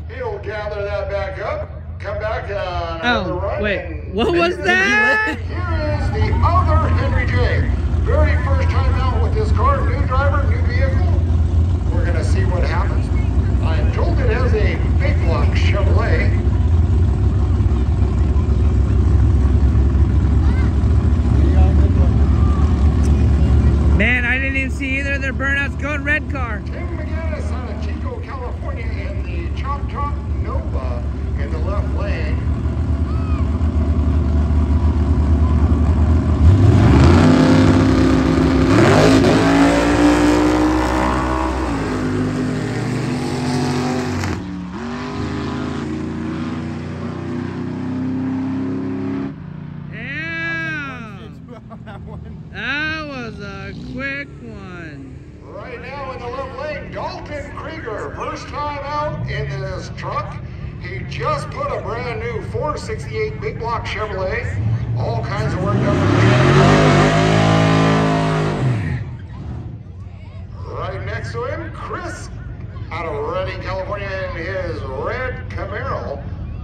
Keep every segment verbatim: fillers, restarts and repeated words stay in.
He'll gather that back up, come back on another Oh, run. wait, what was that? Here is the other Henry J. Very first time out with this car, new driver, new vehicle. We're gonna see what happens. I'm told it has a big block Chevrolet. Man, I didn't even see either of their burnouts going red car. Tim McGinnis out of Chico, California, in the Chop Chop Nova in the left lane. That was a quick one. Right now in the left lane, Dalton Krieger, first time out in this truck. He just put a brand new four sixty-eight big block Chevrolet. All kinds of work done. Right next to him, Chris out of Redding, California, in his red Camaro.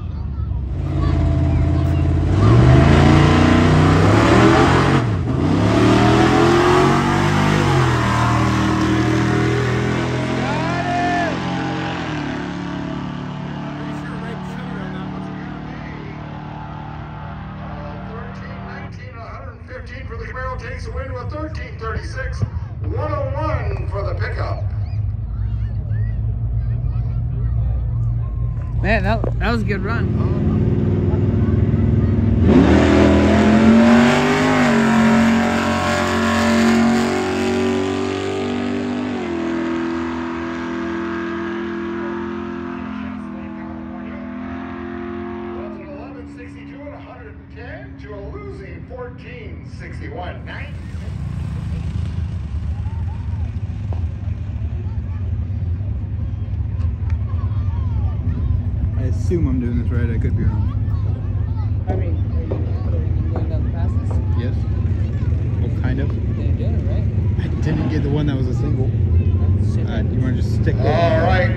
fifteen for the Camaro, takes the win with thirteen thirty-six. one oh one for the pickup. Man, that, that was a good run. To a losing fourteen sixty-one. Nine. I assume I'm doing this right. I could be wrong. I mean, are you going down the passes? Yes. Well, kind of. Didn't do it, right? I didn't get the one that was a single. Uh, you want to just stick there? All right.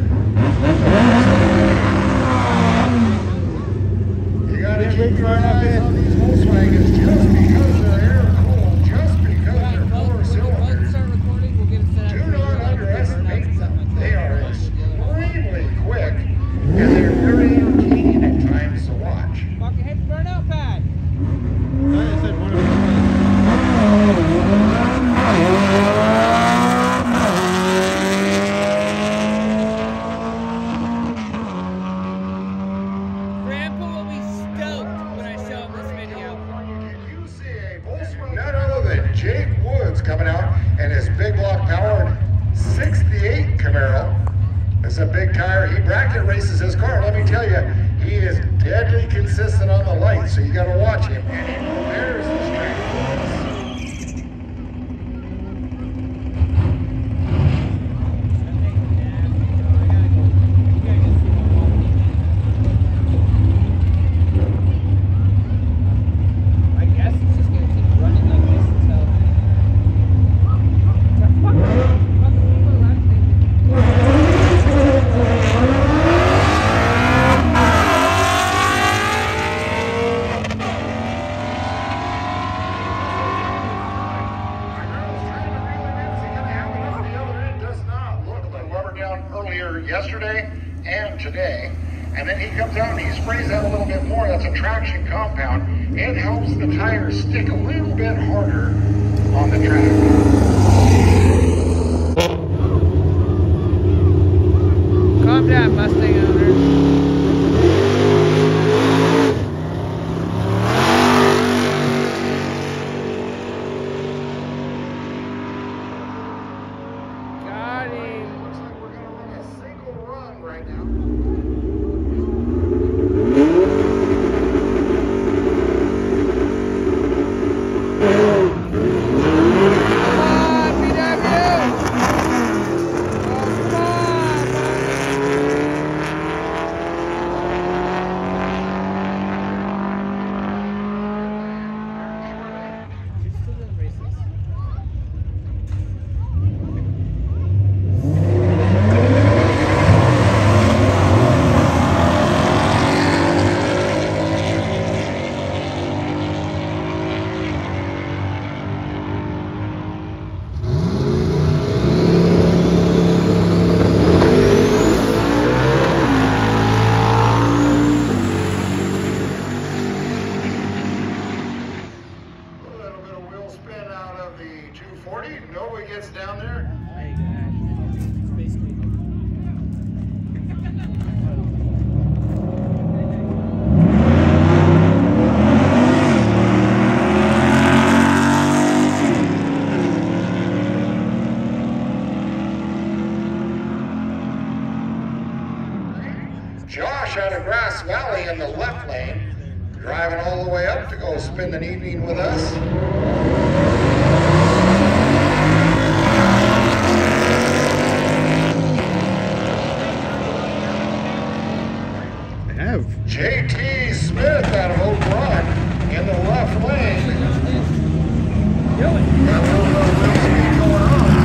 You got to keep your eyes on these Volkswagens just because they're air cooled, just because they're four cylinders. Do not underestimate them. They are extremely quick and they're very entertaining at times to watch. Walk your head burnout pad. I said one of them. Jake Woods coming out and his big block powered sixty-eight Camaro. It's a big tire. He bracket races his car. Let me tell you, he is deadly consistent on the lights, so you got to watch him. And he prepares this track. Yesterday and today, and then he comes out and he sprays that a little bit more. That's a traction compound. It helps the tires stick a little bit harder on the track. Calm down, Mustang owner. Right now. Josh out of Grass Valley in the left lane, driving all the way up to go spend an evening with us. I have. J T Smith out of Oak Run in the left lane. Do it. Got a little bit of wheel speed going on.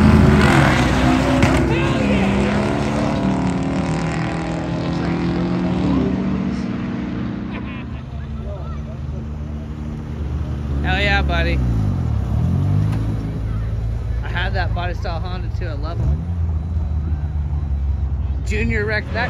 Hell yeah, buddy. I had that body style Honda too. I love them. Junior wrecked that.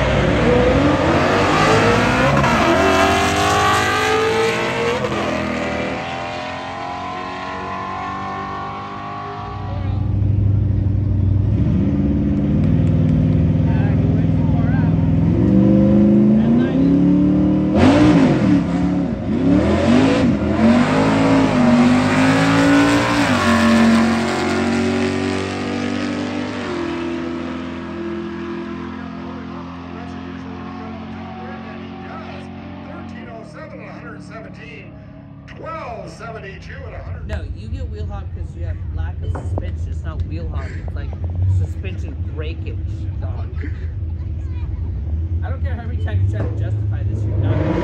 twelve seventy-two at one hundred. No, you get wheel hop because you have lack of suspension. It's not wheel hop. It's like suspension breakage, dog. I don't care how many times you try to justify this. You're not gonna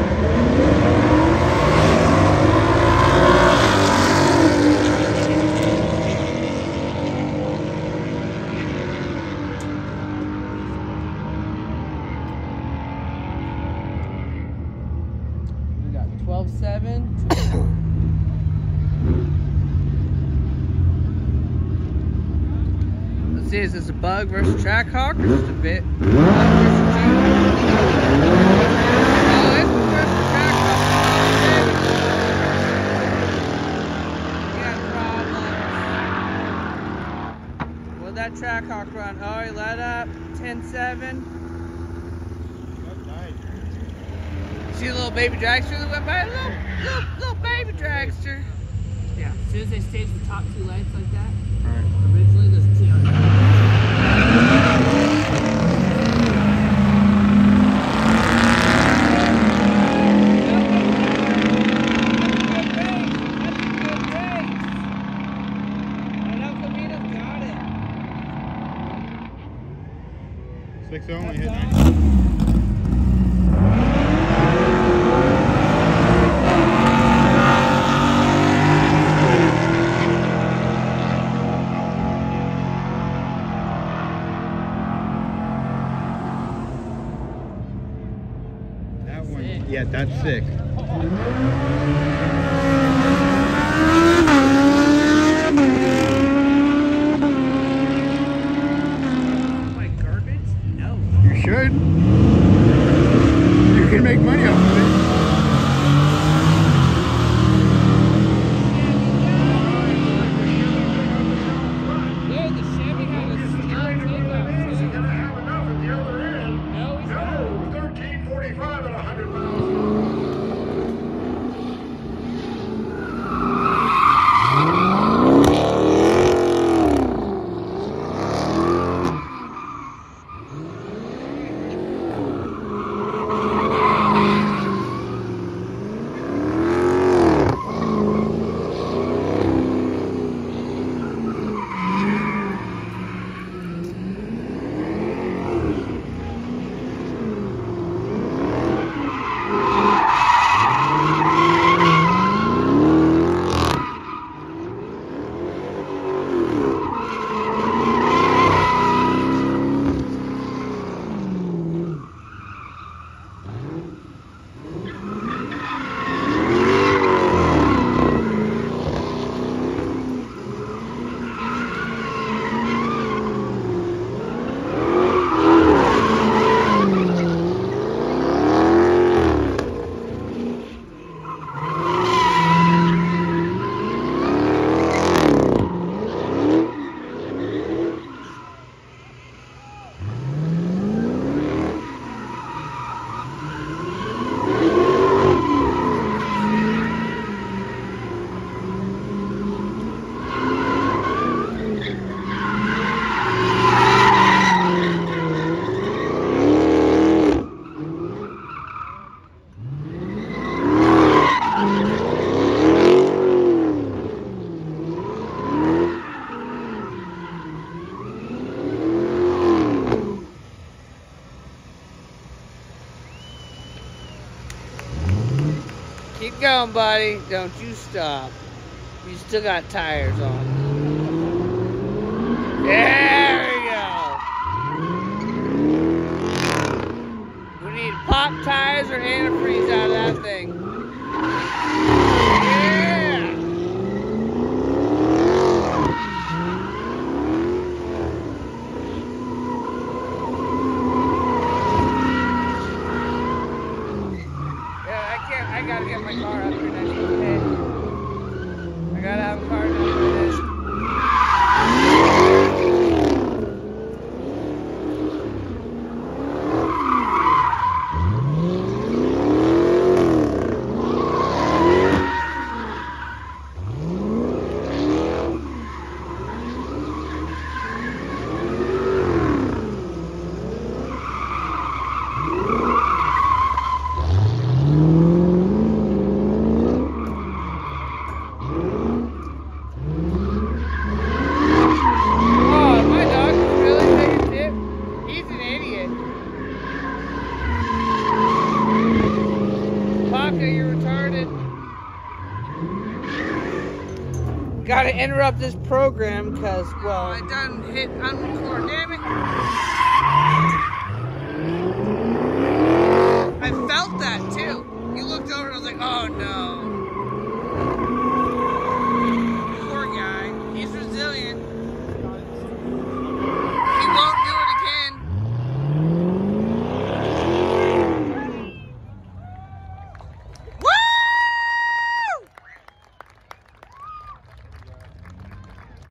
We got twelve seven. Let's see, is this a bug versus track hawk or just a bit? Bug versus junior? Oh, this one versus track hawk. We got problems. What'd that track hawk run? Oh, he let up. ten seven. See the little baby dragster that went by? Little, little, little baby dragster. Yeah, as soon as they stage the top two lights like that, originally there's T on it. Six only hit nine. That one, yeah, that's sick. Like garbage? No. You should. You can make money off of it. Yeah, the Chevy had a snot takeoff. He's gonna have enough at the other end. No, he's No, thirteen forty-five at one hundred miles. Keep going, buddy. Don't you stop. You still got tires on. There we go. We need pop tires or antifreeze out of that thing. Yeah. Yeah, I can't. I gotta get my car up here next to the head. I gotta have a car down for this. Gotta interrupt this program because, well, I done hit unrecord. Damn it. I felt that too. You looked over and I was like, oh no.